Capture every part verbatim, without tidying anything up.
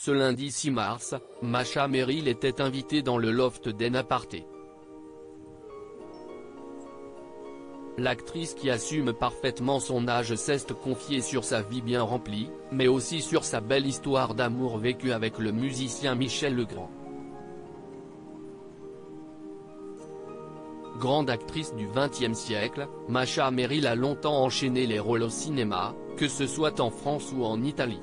Ce lundi six mars, Masha Merrill était invitée dans le loft d'En Aparté. L'actrice qui assume parfaitement son âge s'est confiée sur sa vie bien remplie, mais aussi sur sa belle histoire d'amour vécue avec le musicien Michel Legrand. Grande actrice du vingtième siècle, Masha Merrill a longtemps enchaîné les rôles au cinéma, que ce soit en France ou en Italie.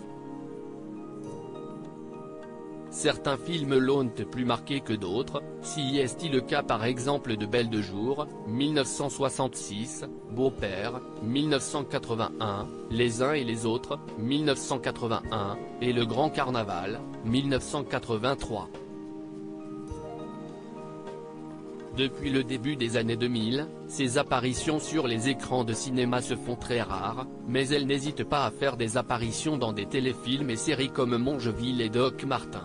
Certains films l'ont plus marqué que d'autres, si est le cas par exemple de Belle de jour, mille neuf cent soixante-six, Beau-père, mille neuf cent quatre-vingt-un, Les uns et les autres, mille neuf cent quatre-vingt-un, et Le Grand Carnaval, mille neuf cent quatre-vingt-trois. Depuis le début des années deux mille, ses apparitions sur les écrans de cinéma se font très rares, mais elle n'hésite pas à faire des apparitions dans des téléfilms et séries comme Mongeville et Doc Martin.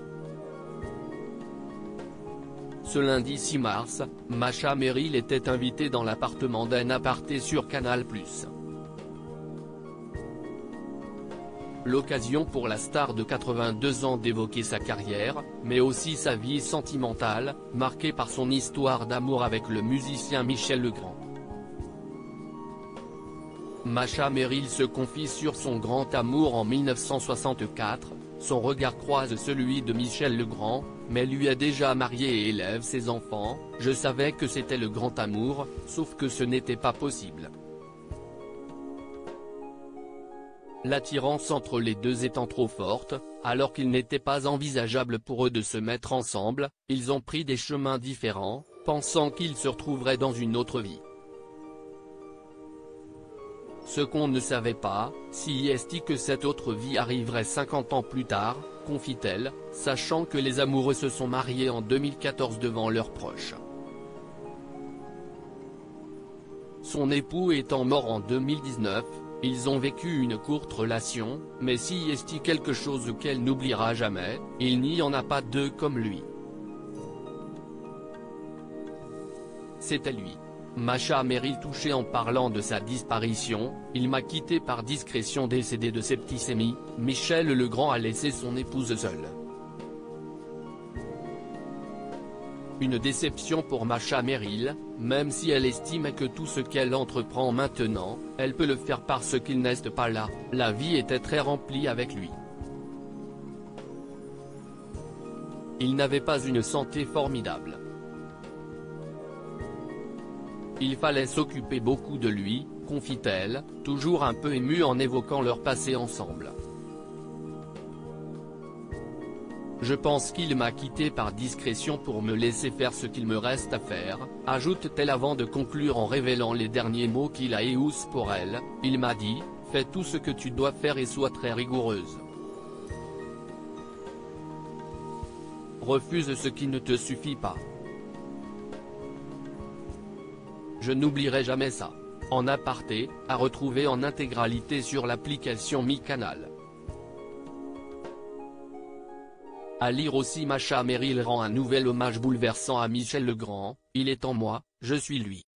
Ce lundi six mars, Masha Merrill était invitée dans l'appartement d'En Aparté sur Canal plus. L'occasion pour la star de quatre-vingt-deux ans d'évoquer sa carrière, mais aussi sa vie sentimentale, marquée par son histoire d'amour avec le musicien Michel Legrand. Masha Merrill se confie sur son grand amour en mille neuf cent soixante-quatre, son regard croise celui de Michel Legrand, mais lui est déjà marié et élève ses enfants. Je savais que c'était le grand amour, sauf que ce n'était pas possible. L'attirance entre les deux étant trop forte, alors qu'il n'était pas envisageable pour eux de se mettre ensemble, ils ont pris des chemins différents, pensant qu'ils se retrouveraient dans une autre vie. Ce qu'on ne savait pas, si est que cette autre vie arriverait cinquante ans plus tard, confie-t-elle, sachant que les amoureux se sont mariés en deux mille quatorze devant leurs proches. Son époux étant mort en deux mille dix-neuf, ils ont vécu une courte relation, mais si est quelque chose qu'elle n'oubliera jamais, il n'y en a pas deux comme lui. C'était lui. Masha Merrill touchée en parlant de sa disparition, il m'a quitté par discrétion décédé de septicémie, Michel Legrand a laissé son épouse seule. Une déception pour Masha Merrill, même si elle estime que tout ce qu'elle entreprend maintenant, elle peut le faire parce qu'il n'est pas là, la vie était très remplie avec lui. Il n'avait pas une santé formidable. Il fallait s'occuper beaucoup de lui, confie-t-elle, toujours un peu émue en évoquant leur passé ensemble. Je pense qu'il m'a quitté par discrétion pour me laisser faire ce qu'il me reste à faire, ajoute-t-elle avant de conclure en révélant les derniers mots qu'il a eus pour elle. Il m'a dit, fais tout ce que tu dois faire et sois très rigoureuse. Refuse ce qui ne te suffit pas. Je n'oublierai jamais ça. En aparté, à retrouver en intégralité sur l'application MyCanal. À lire aussi Masha Merrill rend un nouvel hommage bouleversant à Michel Legrand, il est en moi, je suis lui.